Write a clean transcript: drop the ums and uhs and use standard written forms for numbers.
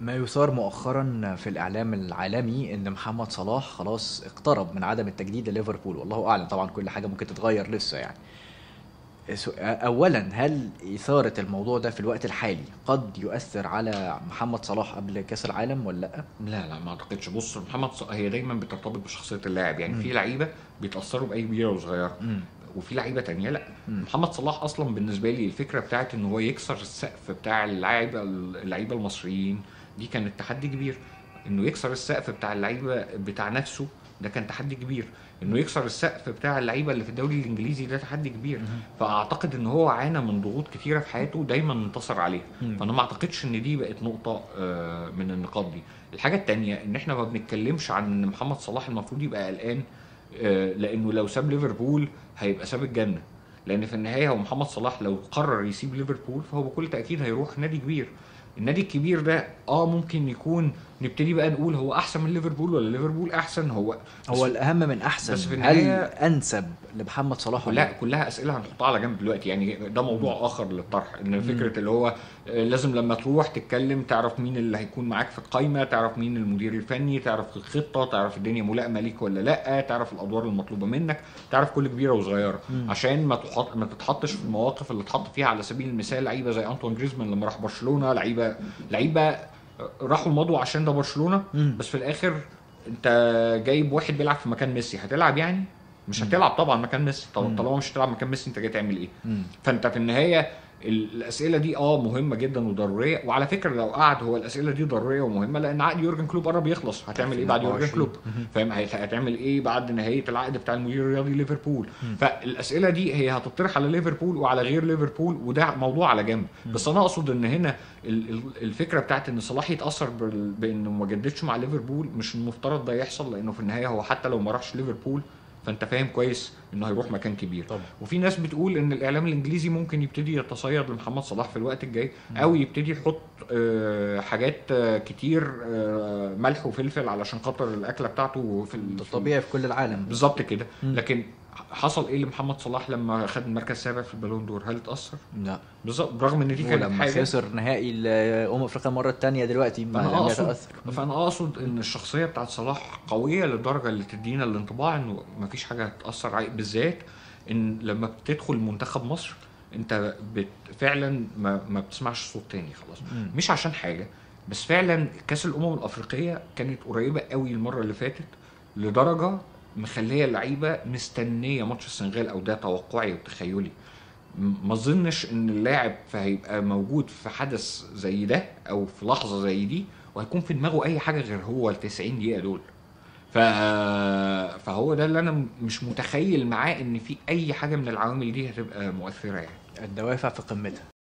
ما يثار مؤخرا في الإعلام العالمي إن محمد صلاح خلاص اقترب من عدم التجديد لليفربول، والله أعلم طبعا كل حاجة ممكن تتغير لسه يعني. أولا، هل إثارة الموضوع ده في الوقت الحالي قد يؤثر على محمد صلاح قبل كأس العالم ولا لأ؟ لا لا، ما اعتقدش. بص، هي دايما بترتبط بشخصيه اللاعب. يعني مم. في لعيبه بيتاثروا باي كبيره وصغيره، مم. وفي لعيبه تانية لا. مم. محمد صلاح اصلا بالنسبه لي الفكره بتاعت ان هو يكسر السقف بتاع اللعيبه المصريين دي كانت تحدي كبير. انه يكسر السقف بتاع اللعيبه بتاع نفسه ده كان تحدي كبير. انه يكسر السقف بتاع اللعيبه اللي في الدوري الانجليزي ده تحدي كبير. مم. فاعتقد ان هو عانى من ضغوط كتيره في حياته دايما انتصر عليها. مم. فانا ما اعتقدش ان دي بقت نقطه من النقاط دي. الحاجه التانية ان احنا ما بنتكلمش عن ان محمد صلاح المفروض يبقى قلقان، لانه لو ساب ليفربول هيبقى ساب الجنه. لان في النهايه هو محمد صلاح لو قرر يسيب ليفربول فهو بكل تاكيد هيروح نادي كبير. النادي الكبير ده ممكن يكون نبتدي بقى نقول هو احسن من ليفربول ولا ليفربول احسن. هو بس الأهم من بس أحسن، في هل النهايه أنسب لمحمد صلاح ولا لأ؟ كلها اسئله هنحطها على جنب دلوقتي. يعني ده موضوع اخر للطرح. ان مم. فكره اللي هو لازم لما تروح تتكلم تعرف مين اللي هيكون معاك في القايمه، تعرف مين المدير الفني، تعرف الخطه، تعرف الدنيا ملائمه ليك ولا لا، تعرف الادوار المطلوبه منك، تعرف كل كبيره وصغيره، مم. عشان ما تتحطش في المواقف اللي اتحط فيها. على سبيل المثال لعيبه زي انطوان جريزمان لما راح برشلونه، لعيبه راحوا مضوا عشان ده برشلونه، مم. بس في الاخر انت جايب واحد بيلعب في مكان ميسي، هتلعب يعني؟ مش مم. هتلعب طبعا مكان ميسي. مم. طالما مش هتلعب مكان ميسي انت جاي تعمل ايه؟ مم. فانت في النهايه الاسئله دي مهمه جدا وضروريه. وعلى فكره لو قعد هو الاسئله دي ضروريه ومهمه، لان عقد يورجن كلوب قرب يخلص. هتعمل ايه بعد يورجن 2024. كلوب؟ فاهم؟ هتعمل ايه بعد نهايه العقد بتاع المدير الرياضي ليفربول؟ مم. فالاسئله دي هي هتطرح على ليفربول وعلى غير ليفربول، وده موضوع على جنب. بس انا اقصد ان هنا الفكره بتاعت ان صلاح يتاثر بانه ما جددش مع ليفربول مش المفترض ده يحصل. لانه في النهايه هو حتى لو ما راحش ليفربول فانت فاهم كويس انه هيروح مكان كبير. طبعا. وفي ناس بتقول ان الاعلام الانجليزي ممكن يبتدي يتصيد لمحمد صلاح في الوقت الجاي، او يبتدي يحط حاجات كتير، ملح وفلفل علشان خاطر الاكله بتاعته ده طبيعي في كل العالم. بالظبط كده. مم. لكن حصل ايه لمحمد صلاح لما خد المركز السابع في البالون دور؟ هل اتاثر؟ لا. بالظبط، برغم ان دي كانت ولما حاجه. خسر نهائي افريقيا المره الثانيه دلوقتي ما فانا لم اقصد يتاثر. فانا اقصد ان الشخصيه بتاعت صلاح قويه للدرجه اللي تدينا الانطباع انه مفيش حاجه هتاثر عليه، بالذات ان لما بتدخل منتخب مصر انت فعلا ما بتسمعش صوت تاني خلاص. مم. مش عشان حاجه، بس فعلا كاس الامم الافريقيه كانت قريبه قوي المره اللي فاتت، لدرجه مخليه اللعيبه مستنيه ماتش السنغال، او ده توقعي وتخيلي. ما اظنش ان اللاعب هيبقى موجود في حدث زي ده او في لحظه زي دي وهيكون في دماغه اي حاجه غير هو ال 90 دقيقه دول. ف... فهو ده اللي انا مش متخيل معاه ان في اي حاجه من العوامل دي هتبقى مؤثره يعني. الدوافع في قمتها.